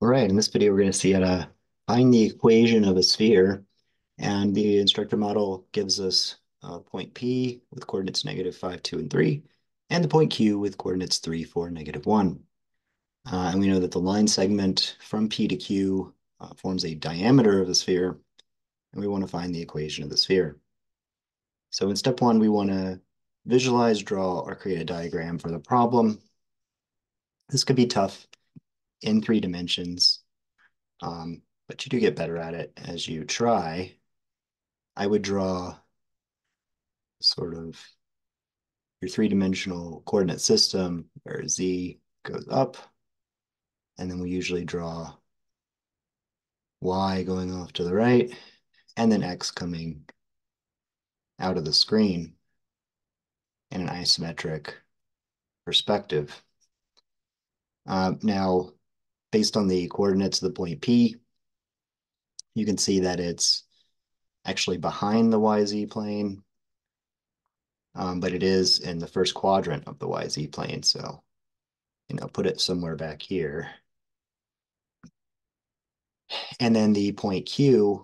All right, in this video, we're going to see how to find the equation of a sphere. And the instructor model gives us point P with coordinates -5, 2, and 3, and the point Q with coordinates 3, 4, -1. And we know that the line segment from P to Q forms a diameter of the sphere, and we want to find the equation of the sphere. So in step one, we want to visualize, draw, or create a diagram for the problem. This could be tough in 3 dimensions. But you do get better at it as you try. I would draw sort of your 3-dimensional coordinate system where z goes up, and then we usually draw y going off to the right, and then x coming out of the screen in an isometric perspective. Now, based on the coordinates of the point P, you can see that it's actually behind the YZ plane, but it is in the first quadrant of the YZ plane. So, put it somewhere back here. And then the point Q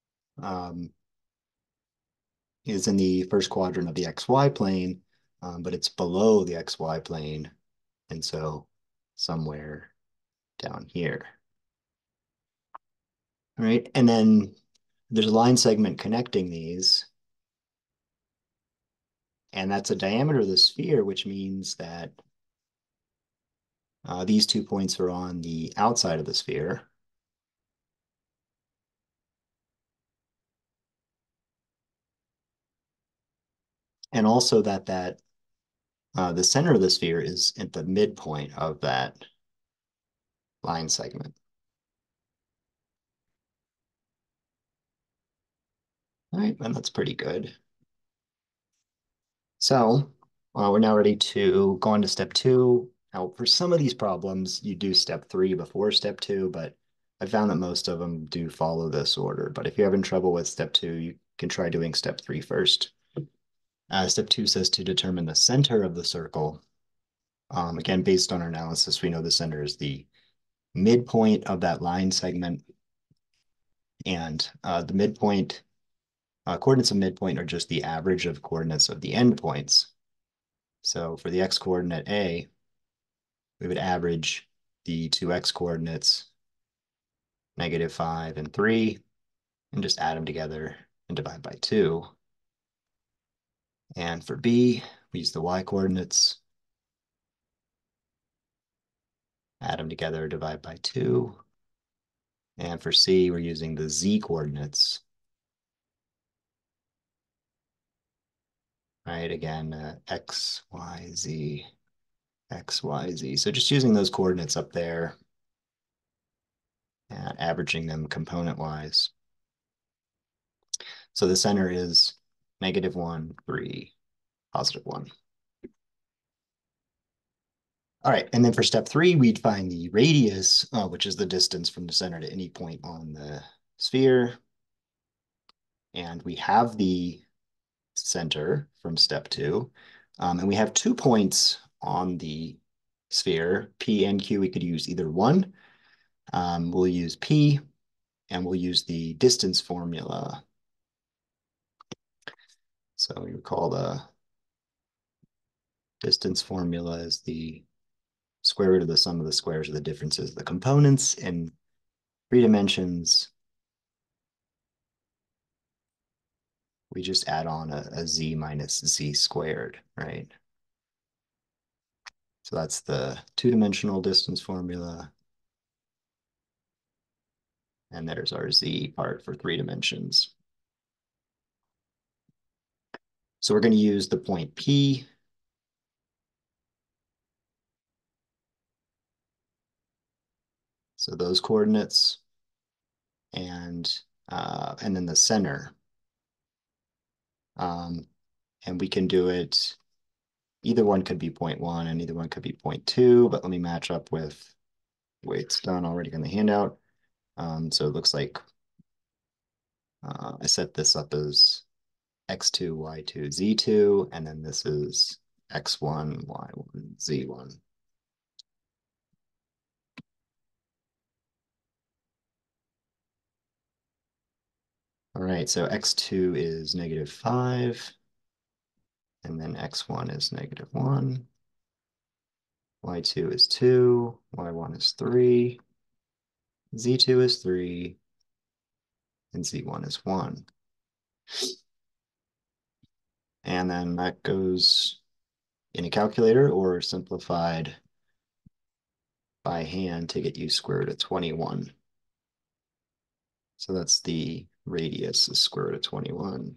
is in the first quadrant of the XY plane, but it's below the XY plane. And so somewhere down here. All right. And then there's a line segment connecting these. And that's a diameter of the sphere, which means that these 2 points are on the outside of the sphere. And also that the center of the sphere is at the midpoint of that line segment. All right, and that's pretty good. So we're now ready to go on to step 2. Now, for some of these problems, you do step 3 before step 2, but I found that most of them do follow this order. But if you're having trouble with step 2, you can try doing step 3 first. Step 2 says to determine the center of the circle. Again, based on our analysis, we know the center is the midpoint of that line segment. And the midpoint, coordinates of midpoint are just the average of coordinates of the endpoints. So for the x-coordinate A, we would average the 2 x-coordinates, -5 and 3, and just add them together and divide by 2. And for B, we use the y-coordinates, add them together, divide by 2. And for C, we're using the z-coordinates. Right, again, x, y, z, x, y, z. So just using those coordinates up there and averaging them component-wise. So the center is -1, 3, +1. All right, and then for step 3, we'd find the radius, which is the distance from the center to any point on the sphere. And we have the center from step 2. And we have 2 points on the sphere, P and Q. We could use either one. We'll use P, and we'll use the distance formula. So we recall the distance formula is the square root of the sum of the squares of the differences of the components in 3 dimensions. We just add on a z minus z squared, right? So that's the 2-dimensional distance formula. And there's our z part for 3 dimensions. So we're going to use the point P. So those coordinates and then the center. And we can do it, either one could be 0.1 and either one could be 0.2, but let me match up with the way it's done already in the handout. So it looks like I set this up as x2, y2, z2, and then this is x1, y1, z1. right, so x2 is -5, and then x1 is -1. Y2 is 2, y1 is 3, z2 is 3, and z1 is 1. And then that goes in a calculator or simplified by hand to get you square root of 21. So that's the radius is square root of 21.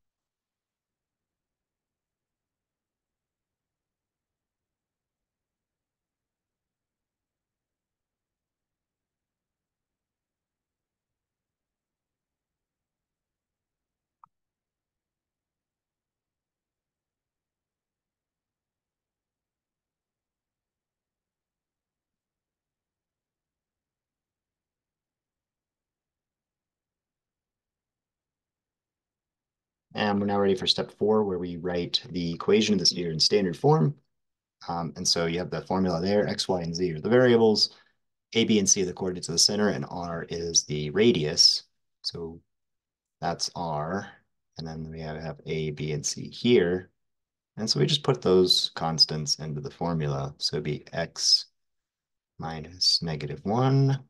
And we're now ready for step 4, where we write the equation of the sphere in standard form. And so you have the formula there, x, y, and z are the variables, a, b, and c are the coordinates of the center, and r is the radius. So that's r. And then we have a, b, and c here. And so we just put those constants into the formula. So it'd be x minus -1,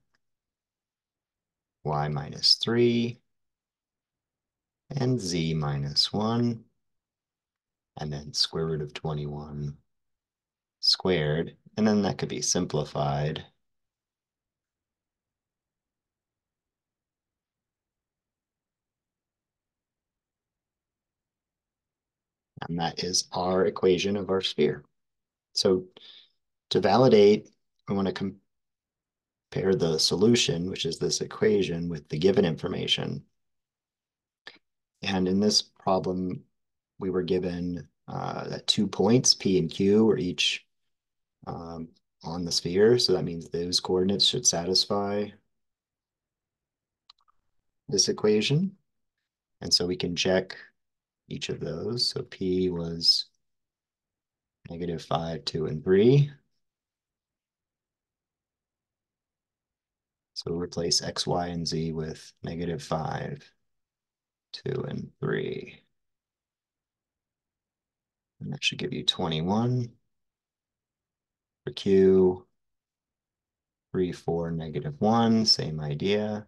y minus 3, and z minus 1, and then square root of 21 squared. And then that could be simplified. And that is our equation of our sphere. So to validate, we want to compare the solution, which is this equation, with the given information. And in this problem, we were given that 2 points, P and Q, are each on the sphere. So that means those coordinates should satisfy this equation. And so we can check each of those. So P was -5, 2, and 3. So we'll replace x, y, and z with -5, 2, and 3. And that should give you 21. For Q, 3, 4, -1, same idea.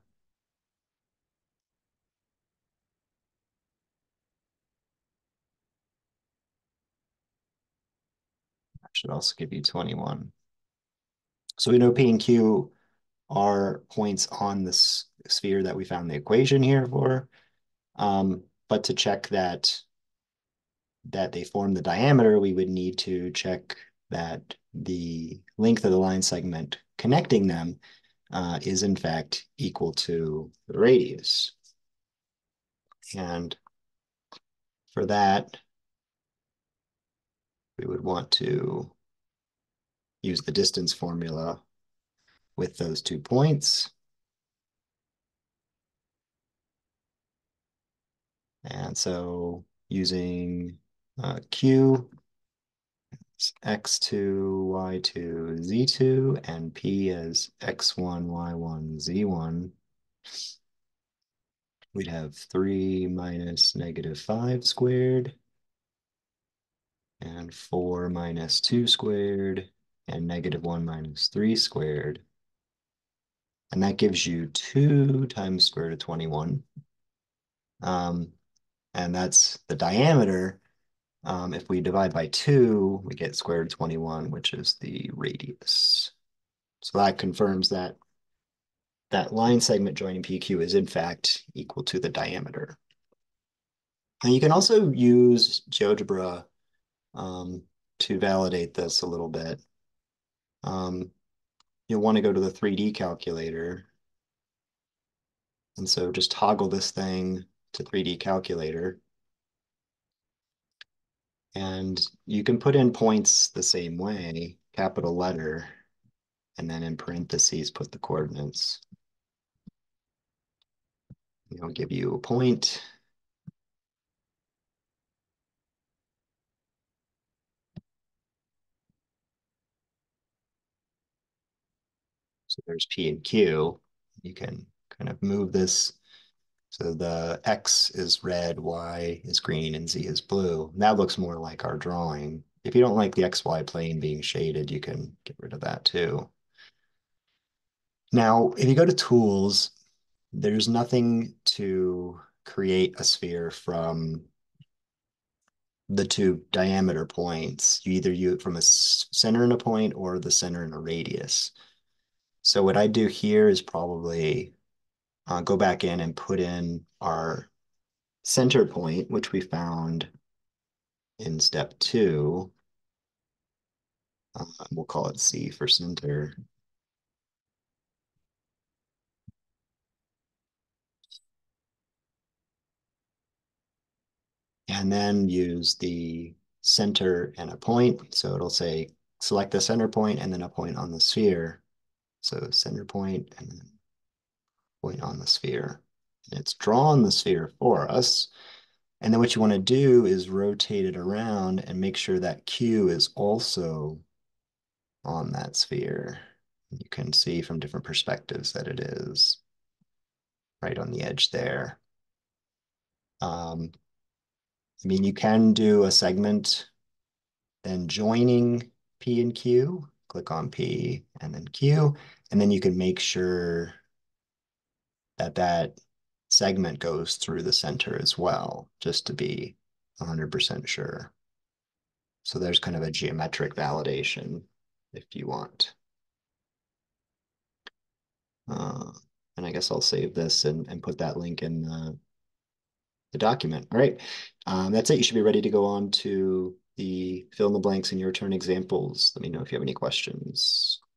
That should also give you 21. So we know P and Q are points on this sphere that we found the equation here for. But to check that they form the diameter, we would need to check that the length of the line segment connecting them is in fact equal to the radius. And for that, we would want to use the distance formula with those 2 points. And so using Q, x2, y2, z2, and p as x1, y1, z1, we'd have 3 minus -5 squared, and 4 minus 2 squared, and -1 minus 3 squared. And that gives you 2 times square root of 21. And that's the diameter. If we divide by 2, we get square root of 21, which is the radius. So that confirms that that line segment joining PQ is in fact equal to the diameter. And you can also use GeoGebra to validate this a little bit. You'll want to go to the 3D calculator. And so just toggle this thing to 3D calculator. And you can put in points the same way, capital letter, and then in parentheses, put the coordinates. It'll give you a point. So there's P and Q. You can kind of move this So the X is red, Y is green, and Z is blue. That looks more like our drawing. If you don't like the XY plane being shaded, you can get rid of that too. Now, if you go to tools, there's nothing to create a sphere from the two diameter points. You either use it from a center in a point or the center in a radius. So what I do here is probably go back in and put in our center point, which we found in step 2. We'll call it C for center. And then use the center and a point. So it'll say select the center point and then a point on the sphere. So center point and then point on the sphere. And it's drawn the sphere for us. And then what you want to do is rotate it around and make sure that Q is also on that sphere. You can see from different perspectives that it is right on the edge there. I mean, you can do a segment, then joining P and Q, click on P and then Q, and then you can make sure that that segment goes through the center as well, just to be 100% sure. So there's kind of a geometric validation if you want. Uh, and I guess I'll save this and put that link in the document. All right, that's it. You should be ready to go on to the fill in the blanks in your turn examples. Let me know if you have any questions.